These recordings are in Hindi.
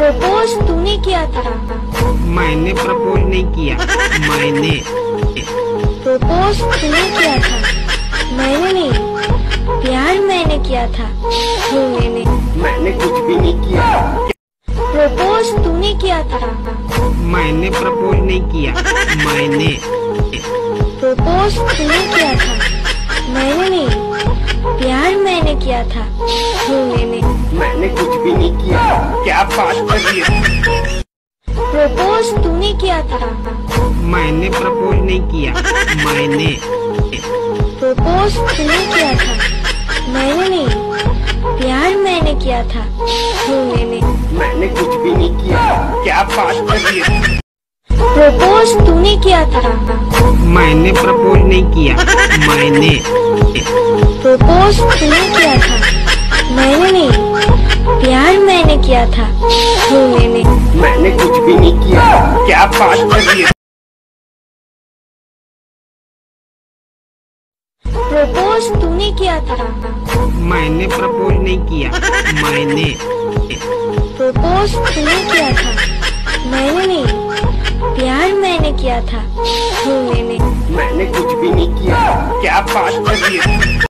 प्रपोज तूने किया था। मैंने प्रपोज नहीं किया, मैंने। प्रपोज तूने किया था, मैंने नहीं। प्यार मैंने किया था, मैंने कुछ भी नहीं किया। प्रपोज तूने किया था। मैंने प्रपोज नहीं किया, मैंने। प्रपोज तूने किया था, मैंने नहीं। प्यार मैंने किया था, मैंने कुछ भी नहीं किया। क्या बात कर रही है? प्रपोज तूने किया था। मैंने प्रपोज नहीं किया, मैंने। प्रपोज तूने किया था, मैंने नहीं। प्यार मैंने किया था, मैंने कुछ भी नहीं किया। क्या बात कर रही है? प्रपोज तूने किया था। मैंने प्रपोज नहीं किया, मैंने। प्रपोज तूने किया था, मैंने नहीं। प्यार मैंने किया था, मैंने कुछ भी नहीं किया। क्या बात कर रही है? प्रपोज तूने किया था। मैंने प्रपोज नहीं किया, मैंने। प्रपोज तूने किया था, मैंने नहीं। प्यार मैंने किया था, मैंने कुछ भी नहीं किया। क्या बात कर रही है?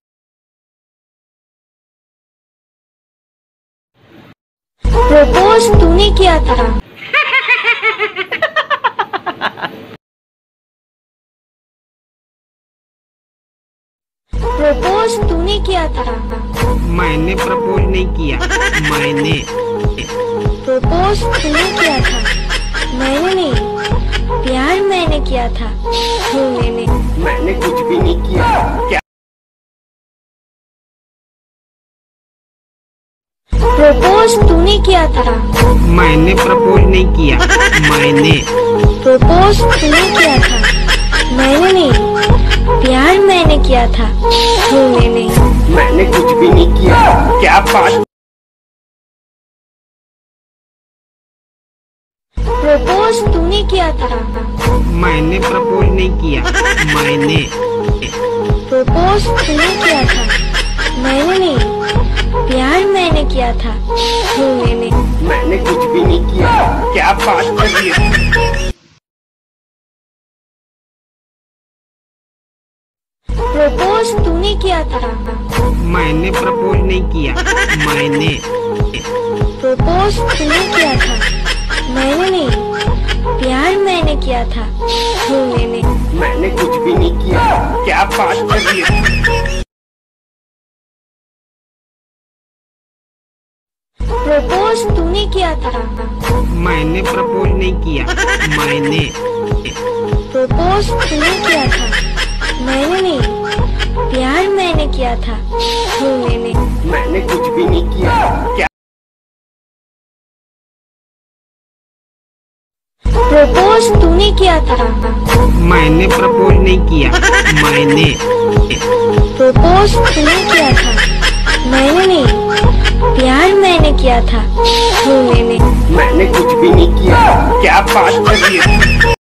प्रपोज तूने किया था। प्रपोज तूने किया था। मैंने प्रपोज नहीं किया, मैंने। प्रपोज तूने किया था, मैंने नहीं। प्यार मैंने किया था, मैंने कुछ भी नहीं किया। क्या? प्रपोज तूने किया था। मैंने प्रपोज नहीं किया, मैंने। प्रपोज तूने किया था, मैंने नहीं। प्यार मैंने किया था, मैंने कुछ भी नहीं किया। क्या बात? प्रपोज तूने किया था। मैंने प्रपोज नहीं किया, मैंने। प्रपोज तूने किया था, मैंने नहीं। प्यार मैंने किया था, मैंने कुछ भी नहीं किया। क्या बात कर रही है? प्रपोज तूने किया था। मैंने प्रपोज नहीं किया, मैंने। प्रपोज तूने किया था, मैंने नहीं। प्यार मैंने किया था, मैंने कुछ भी नहीं किया। क्या बात कर रही है? प्रपोज तूने किया था। मैंने प्रपोज नहीं किया, मैंने। प्रपोज तूने किया था, मैंने नहीं। प्यार मैंने किया था, मैंने कुछ भी नहीं किया। क्या? प्रपोज तूने किया था। मैंने प्रपोज नहीं किया, मैंने। प्रपोज तूने किया था, मैंने नहीं। प्यार मैंने किया था, मैंने कुछ भी नहीं किया। क्या बात कर रही है?